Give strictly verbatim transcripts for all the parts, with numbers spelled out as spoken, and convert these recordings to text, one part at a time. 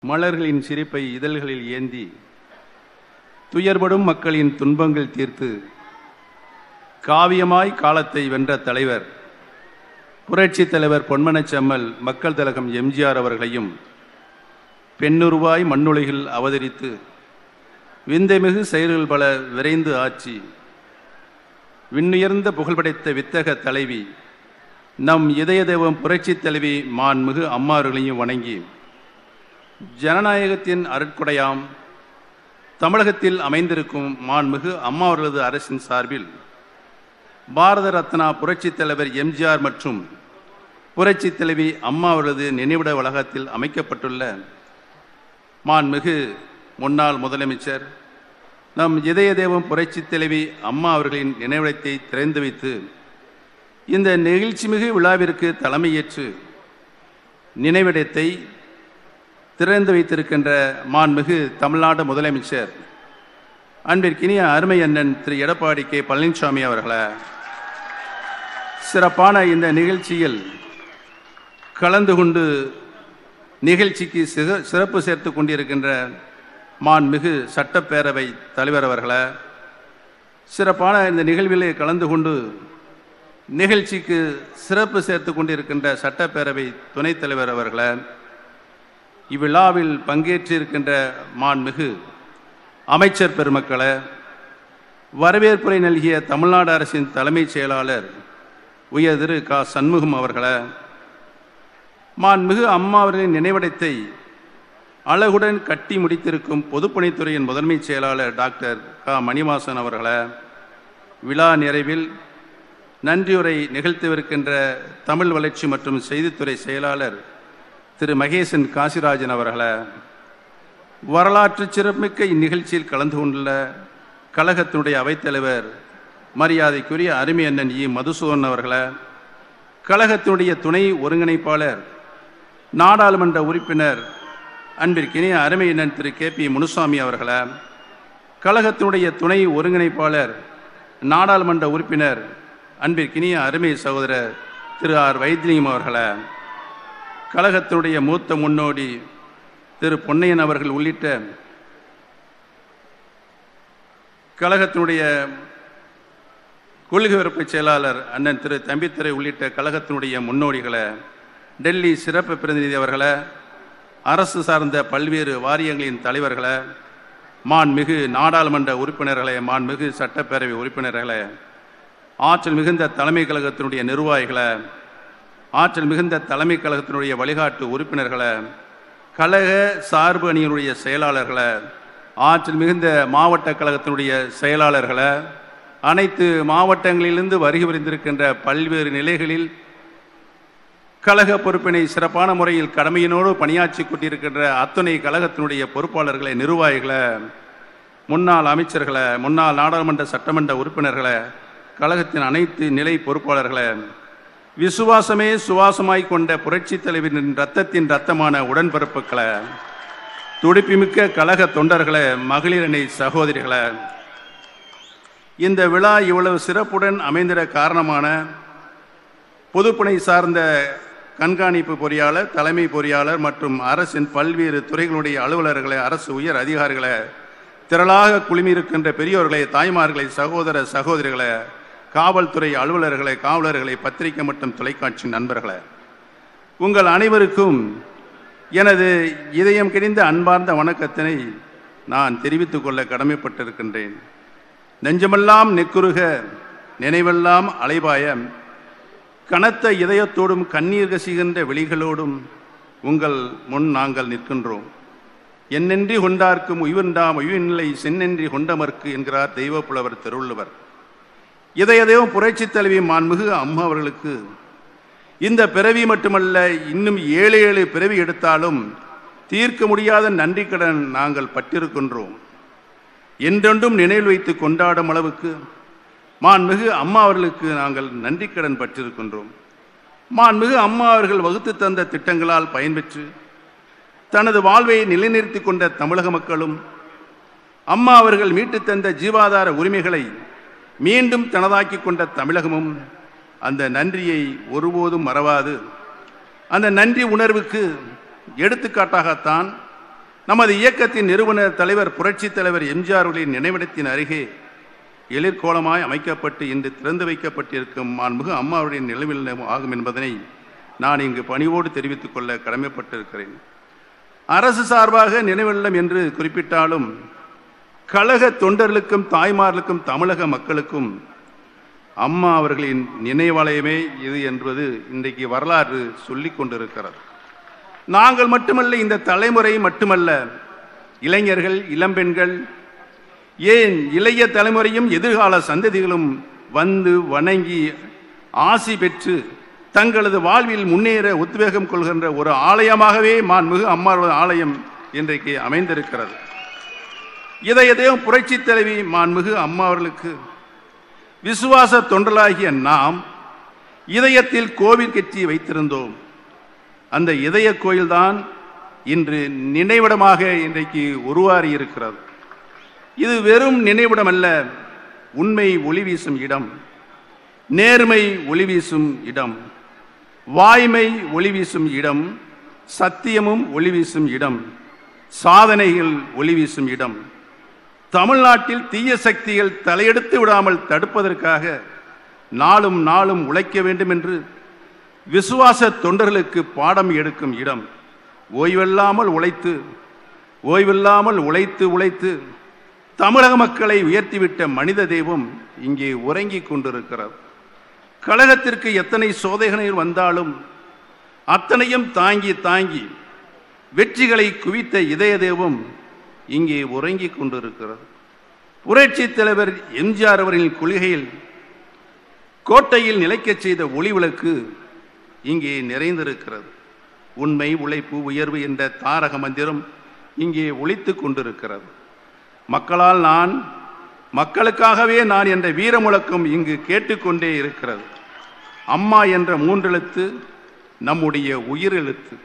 மலர்களின் சிரிப்பை இதழ்களில் ஏந்தி துயர்படும் மக்களின் துன்பங்கள் தீர்த்து காவியமாய் காலத்தை வென்ற தலைவர் புரட்சி தலைவர் பொன்மனச்செம்மல் மக்கள் திலகம் எம்ஜிஆர் அவர்களையும் பெண்ணுருவாய் மண்ணுலகில் அவதரித்து விந்தைமிகு செயல்கள் பல விரைந்து ஆட்சி விண்ணுயர்ந்த புகழ்படைத்த வித்தக தலைவி நம் இதய தெய்வம் புரட்சி தலைவி மாண்புமிகு அம்மாவர்களையும் வணங்கி ஜனநாயகத்தின் அருட்கொடையாம் தமிழகத்தில் அமைந்திருக்கும் மாண்புமிகு அம்மாவர்களது அரசின் சார்பில் பாரத ரத்னா புரட்சி தலைவர் எம்ஜிஆர் மற்றும் புரட்சி தலைவி அம்மா அவர்களது நினைவிட வளாகத்தில் அமைக்கப்பட்டுள்ள மாண்புமிகு முன்னாள் முதலமைச்சர் நம் இதய தெய்வம் புரட்சி தலைவி அம்மா அவர்களின் நினைவிடத்தை திறந்து வைத்து இந்த நெகிழ்ச்சிமிகு விழாவிற்கு தலைமையேற்று நினைவிடத்தை திறந்து வைத்திருக்கின்ற மாண்புமிகு தமிழ்நாடு முதலமைச்சர் அன்பிற்கினிய அருமை அண்ணன் திரு எடப்பாடி கே பழனிசாமி அவர்களே, சிறப்பான இந்த நிகழ்ச்சியில் கலந்து கொண்டு நிகழ்ச்சிக்கு சிறப்பு சேர்த்து கொண்டிருக்கின்ற மாண்புமிகு சட்டப்பேரவை தலைவர் அவர்களே, சிறப்பான இந்த நிகழ்விலே கலந்து கொண்டு நிகழ்ச்சிக்கு சிறப்பு சேர்த்து கொண்டிருக்கின்ற சட்டப்பேரவை துணைத் தலைவர் அவர்களே, இவ்விழாவில் பங்கேற்றிருக்கின்ற மாண்புமிகு அமைச்சர் பெருமக்களே, வரவேற்புரை நல்கிய தமிழ்நாடு அரசின் தலைமைச் செயலாளர் உயர் திரு க சண்முகம் அவர்களே, மாண்புமிகு அம்மா அவர்களின் நினைவிடத்தை அழகுடன் கட்டி முடித்திருக்கும் பொதுப்பணித்துறையின் முதன்மைச் செயலாளர் டாக்டர் க மணிவாசன் அவர்களே, விழா நிறைவில் நன்றியுரை நிகழ்த்தவிருக்கின்ற தமிழ் வளர்ச்சி மற்றும் செய்தித்துறை செயலாளர் திரு மகேசன் காசிராஜன் அவர்களே, வரலாற்று சிறப்புமிக்க இந்நிகழ்ச்சியில் கலந்து கொண்டுள்ள கழகத்தினுடைய அவைத்தலைவர் மரியாதைக்குரிய அருமை அண்ணன் இ மதுசூதன் அவர்களே, கழகத்தினுடைய துணை ஒருங்கிணைப்பாளர் நாடாளுமன்ற உறுப்பினர் அன்பிற்கினிய அருமை அண்ணன் திரு கே பி முனுசாமி அவர்களே, கழகத்தினுடைய துணை ஒருங்கிணைப்பாளர் நாடாளுமன்ற உறுப்பினர் அன்பிற்கினிய அருமை சகோதரர் திரு ஆர் வைத்திலிங்கம் அவர்களே, கழகத்தினுடைய மூத்த முன்னோடி திரு பொன்னையன் அவர்கள் உள்ளிட்ட கழகத்தினுடைய கொள்கை விருப்ப செயலாளர் அண்ணன் திரு தம்பித்துறை உள்ளிட்ட கழகத்தினுடைய முன்னோடிகளை, டெல்லி சிறப்பு பிரதிநிதி அவர்களை, அரசு சார்ந்த பல்வேறு வாரியங்களின் தலைவர்களை, மாண்புமிகு நாடாளுமன்ற உறுப்பினர்களை, மாண்புமிகு சட்டப்பேரவை உறுப்பினர்களை, ஆற்றல் மிகுந்த தலைமை கழகத்தினுடைய நிர்வாகிகளை, ஆற்றல் மிகுந்த தலைமை கழகத்தினுடைய வழிகாட்டு உறுப்பினர்களை, கழக சார்பு அணியினுடைய செயலாளர்களை, ஆற்றல் மிகுந்த மாவட்ட கழகத்தினுடைய செயலாளர்களை, அனைத்து மாவட்டங்களிலிருந்து வருகை புரிந்திருக்கின்ற பல்வேறு நிலைகளில் கழக பொறுப்பினை சிறப்பான முறையில் கடமையினோடு பணியாற்றி கொண்டிருக்கின்ற அத்துணை கழகத்தினுடைய பொறுப்பாளர்களை, நிர்வாகிகளை, முன்னாள் அமைச்சர்களை, முன்னாள் நாடாளுமன்ற சட்டமன்ற உறுப்பினர்களை, கழகத்தின் அனைத்து நிலை பொறுப்பாளர்களை, விசுவாசமே சுவாசமாய் கொண்ட புரட்சி தலைவரின் இரத்தத்தின் இரத்தமான உடன்பிறப்புகளை, துடிப்புமிக்க கழக தொண்டர்களை, மகளிரணி சகோதரிகளை, இந்த விழா இவ்வளவு சிறப்புடன் அமைந்திட காரணமான பொதுப்பணி சார்ந்த கண்காணிப்பு பொறியாளர், தலைமை பொறியாளர் மற்றும் அரசின் பல்வேறு துறைகளுடைய அலுவலர்களை, அரசு உயர் அதிகாரிகளை, திரளாக குழுமியிருக்கின்ற பெரியோர்களை, தாய்மார்களை, சகோதர சகோதரிகளை, காவல்துறை அலுவலர்களை, காவலர்களை, பத்திரிகை மற்றும் தொலைக்காட்சி நண்பர்களை, உங்கள் அனைவருக்கும் எனது இதயம் கிழிந்த அன்பார்ந்த வணக்கத்தினை நான் தெரிவித்துக் கொள்ள கடமைப்பட்டிருக்கின்றேன். நெஞ்சமெல்லாம் நெக்குருக, நினைவெல்லாம் அலைபாய, கனத்த இதயத்தோடும் கண்ணீர் கசிகின்ற விழிகளோடும் உங்கள் முன் நாங்கள் நிற்கின்றோம். என்னென்றி கொண்டார்க்கும் உயிர்ந்தாம் உயிர்நிலை சென்னென்றி கொண்டமர்க்கு என்கிறார் தெய்வ புலவர் திருவள்ளுவர். இதய தெய்வம் புரட்சி தலைவி மாண்புமிகு அம்மா அவர்களுக்கு இந்த பிறவி மட்டுமல்ல, இன்னும் ஏழு ஏழு பிறவி எடுத்தாலும் தீர்க்க முடியாத நன்றி கடன் நாங்கள் பட்டிருக்கின்றோம். என்றென்றும் நினைவில் வைத்து கொண்டாடும் அளவுக்கு மாண்புமிகு அம்மா அவர்களுக்கு நாங்கள் நன்றி கடன் பட்டிருக்கின்றோம். மாண்புமிகு அம்மா அவர்கள் வகுத்து தந்த திட்டங்களால் பயன்பெற்று தனது வாழ்வை நிலைநிறுத்தி கொண்ட தமிழக மக்களும், அம்மா அவர்கள் மீட்டு தந்த ஜீவாதார உரிமைகளை மீண்டும் தனதாக்கி கொண்ட தமிழகமும் அந்த நன்றியை ஒருபோதும் மறவாது. அந்த நன்றி உணர்வுக்கு எடுத்துக்காட்டாகத்தான் நமது இயக்கத்தின் நிறுவனர் தலைவர் புரட்சி தலைவர் எம்ஜிஆர் அவர்களின் நினைவிடத்தின் அருகே எழிற்கோலமாய் அமைக்கப்பட்டு இன்று திறந்து வைக்கப்பட்டிருக்கும் மாண்புமிகு அம்மாவுடைய நிலவில் ஆகும் என்பதனை நான் இங்கு பணிவோடு தெரிவித்துக் கொள்ள கடமைப்பட்டிருக்கிறேன். அரசு சார்பாக நினைவில்லம் என்று குறிப்பிட்டாலும் கழக தொண்டர்களுக்கும் தாய்மார்களுக்கும் தமிழக மக்களுக்கும் அம்மா அவர்களின் நினைவாலயமே இது என்பது இன்றைக்கு வரலாறு சொல்லிக் கொண்டிருக்கிறது. நாங்கள் மட்டுமல்ல, இந்த தலைமுறை மட்டுமல்ல, இளைஞர்கள், இளம்பெண்கள், ஏன் இளைய தலைமுறையும் எதிர்கால சந்ததிகளும் வந்து வணங்கி ஆசி பெற்று தங்களது வாழ்வில் முன்னேற உத்வேகம் கொள்கின்ற ஒரு ஆலயமாகவே மாண்புமிகு அம்மாவோட ஆலயம் இன்றைக்கு அமைந்திருக்கிறது. இதையதையும் புரட்சி தலைவி மாண்புமிகு அம்மா அவர்களுக்கு விசுவாச தொண்டலாகிய நாம் இதயத்தில் கோவில் கட்டி வைத்திருந்தோம். அந்த இதய கோயில்தான் இன்று நினைவிடமாக இன்றைக்கு உருவாகி இருக்கிறது. இது வெறும் நினைவிடம் அல்ல, உண்மை ஒளி வீசும் இடம், நேர்மை ஒளி வீசும் இடம், வாய்மை ஒளி வீசும் இடம், சத்தியமும் ஒளி வீசும் இடம், சாதனைகள் ஒளி வீசும் இடம். தமிழ்நாட்டில் தீய சக்திகள் தலையெடுத்து விடாமல் தடுப்பதற்காக நாளும் நாளும் உழைக்க வேண்டும் என்று விசுவாச தொண்டர்களுக்கு பாடம் எடுக்கும் இடம். ஓய்வில்லாமல் உழைத்து ஓய்வில்லாமல் உழைத்து உழைத்து தமிழக மக்களை உயர்த்திவிட்ட மனித தெய்வம் இங்கே உறங்கிக் கொண்டிருக்கிறது. கழகத்திற்கு எத்தனை சோதனைகள் வந்தாலும் அத்தனையும் தாங்கி தாங்கி வெற்றிகளை குவித்த இதய தெய்வம் இங்கே உறங்கிக் கொண்டிருக்கிறது. புரட்சி தலைவர் எம்ஜிஆர் அவர்களின் கொள்கையில் கோட்டையில் நிலைக்கச் செய்த ஒளி விளக்கு இங்கே நிறைந்திருக்கிறது. உண்மை, உழைப்பு, உயர்வு என்ற தாரக மந்திரம் இங்கே ஒலித்து கொண்டிருக்கிறது. மக்களால் நான், மக்களுக்காகவே நான் என்ற வீர முழக்கம் இங்கு கேட்டுக்கொண்டே இருக்கிறது. அம்மா என்ற மூன்றெழுத்து நம்முடைய உயிரெழுத்து.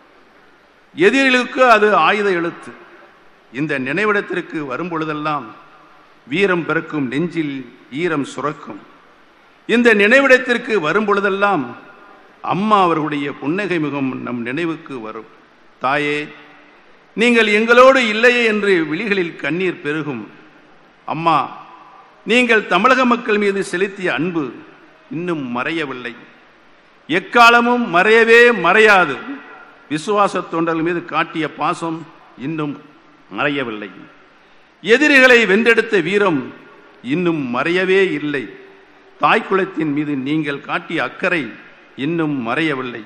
எதிரிகளுக்கு அது ஆயுத எழுத்து. இந்த நினைவிடத்திற்கு வரும் பொழுதெல்லாம் வீரம் பிறக்கும், நெஞ்சில் ஈரம் சுரக்கும். இந்த நினைவிடத்திற்கு வரும் பொழுதெல்லாம் அம்மா அவர்களுடைய புன்னகை முகம் நம் நினைவுக்கு வரும். தாயே, நீங்கள் எங்களோடு இல்லையே என்று விழிகளில் கண்ணீர் பெருகும். அம்மா, நீங்கள் தமிழக மக்கள் மீது செலுத்திய அன்பு இன்னும் மறையவில்லை, எக்காலமும் மறையவே மறையாது. விசுவாச தொண்டர்கள் மீது காட்டிய பாசம் இன்னும் மறையவில்லை. எதிரிகளை வென்றெடுத்த வீரம் இன்னும் மறையவே இல்லை. தாய்க்குலத்தின் மீது நீங்கள் காட்டிய அக்கறை இன்னும் மறையவில்லை.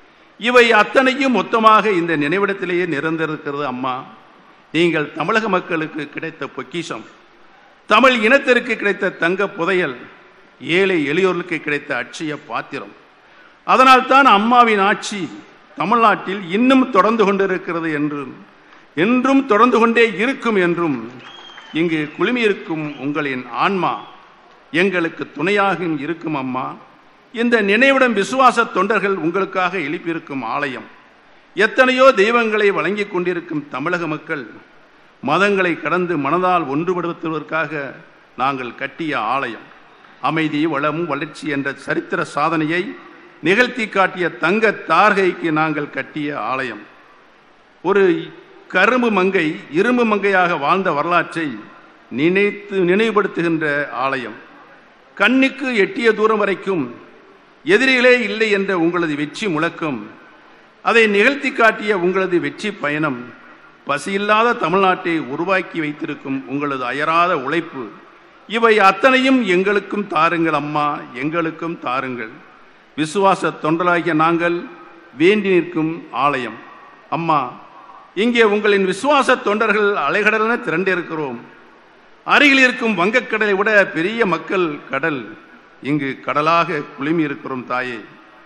இவை அத்தனையும் மொத்தமாக இந்த நினைவிடத்திலேயே நிறைந்திருக்கிறது. அம்மா, நீங்கள் தமிழக மக்களுக்கு கிடைத்த பொக்கிஷம், தமிழ் இனத்திற்கு கிடைத்த தங்க புதையல், ஏழை எளியோர்களுக்கு கிடைத்த அட்சய பாத்திரம். அதனால்தான் அம்மாவின் ஆட்சி தமிழ்நாட்டில் இன்னும் தொடர்ந்து கொண்டிருக்கிறது என்றும் என்றும் தொடர்ந்து கொண்டே இருக்கும் என்றும் இங்கு குழுமியிருக்கும் உங்களின் ஆன்மா எங்களுக்கு துணையாக இருக்கும். அம்மா, இந்த நினைவிடம் விசுவாச தொண்டர்கள் உங்களுக்காக எழுப்பியிருக்கும் ஆலயம். எத்தனையோ தெய்வங்களை வழங்கி கொண்டிருக்கும் தமிழக மக்கள் மதங்களை கடந்து மனதால் ஒன்றுபடுத்துவதற்காக நாங்கள் கட்டிய ஆலயம். அமைதி, வளம், வளர்ச்சி என்ற சரித்திர சாதனையை நிகழ்த்தி காட்டிய தங்க தார்கைக்கு நாங்கள் கட்டிய ஆலயம். ஒரு கரும்பு மங்கை இரும்பு மங்கையாக வாழ்ந்த வரலாற்றை நினைத்து நினைவுபடுத்துகின்ற ஆலயம். கண்ணுக்கு எட்டிய தூரம் வரைக்கும் எதிரிகளே இல்லை என்ற உங்களது வெற்றி முழக்கம், அதை நிகழ்த்தி காட்டிய உங்களது வெற்றி பயணம், பசியில்லாத தமிழ்நாட்டை உருவாக்கி வைத்திருக்கும் உங்களது அயராத உழைப்பு, இவை அத்தனையும் எங்களுக்கும் தாருங்கள் அம்மா, எங்களுக்கும் தாருங்கள். விசுவாச தொண்டலாகிய நாங்கள் வேண்டி நிற்கும் ஆலயம். அம்மா, இங்கே உங்களின் விசுவாச தொண்டர்கள் அலைகடலென திரண்டிருக்கிறோம். அருகில் இருக்கும் வங்கக்கடலை விட பெரிய மக்கள் கடல் இங்கு கடலாக குழுமி இருக்கிறோம். தாயே,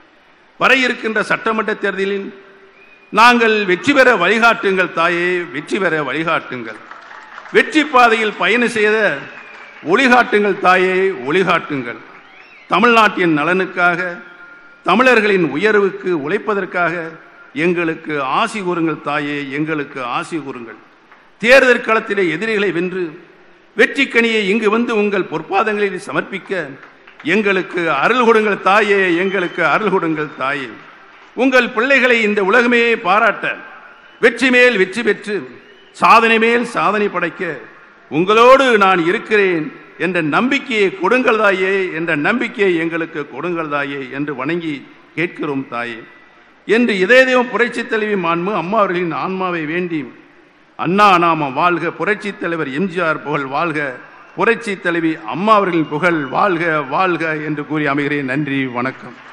வர இருக்கின்ற சட்டமன்ற தேர்தலில் நாங்கள் வெற்றி பெற வழிகாட்டுங்கள். தாயே, வெற்றி பெற வழிகாட்டுங்கள். வெற்றி பாதையில் பயணம் செய்த ஒளிகாட்டுங்கள். தாயே, ஒளிகாட்டுங்கள். தமிழ்நாட்டின் நலனுக்காக, தமிழர்களின் உயர்வுக்கு உழைப்பதற்காக எங்களுக்கு ஆசி கூறுங்கள். தாயே, எங்களுக்கு ஆசி கூறுங்கள். தேர்தல் களத்திலே எதிரிகளை வென்று வெற்றி கனியை இங்கு வந்து உங்கள் பொற்பாதங்களில் சமர்ப்பிக்க எங்களுக்கு அருள் கொடுங்கள். தாயே, எங்களுக்கு அருள் கொடுங்கள். தாயே, உங்கள் பிள்ளைகளை இந்த உலகமே பாராட்ட வெற்றி மேல் வெற்றி பெற்று சாதனை மேல் சாதனை படைக்க உங்களோடு நான் இருக்கிறேன் என்ற நம்பிக்கையை கொடுங்கள் தாயே, என்ற நம்பிக்கையை எங்களுக்கு கொடுங்கள் தாயே என்று வணங்கி கேட்கிறோம் தாயே என்று இதய தெய்வம் புரட்சி தலைவி மாண்பு அம்மா அவர்களின் ஆன்மாவை வேண்டி அண்ணா நாம வாழ்க, புரட்சி தலைவர் எம்ஜிஆர் புகழ் வாழ்க, புரட்சி தலைவி அம்மா அவர்களின் புகழ் வாழ்க வாழ்க என்று கூறி அமைகிறேன். நன்றி, வணக்கம்.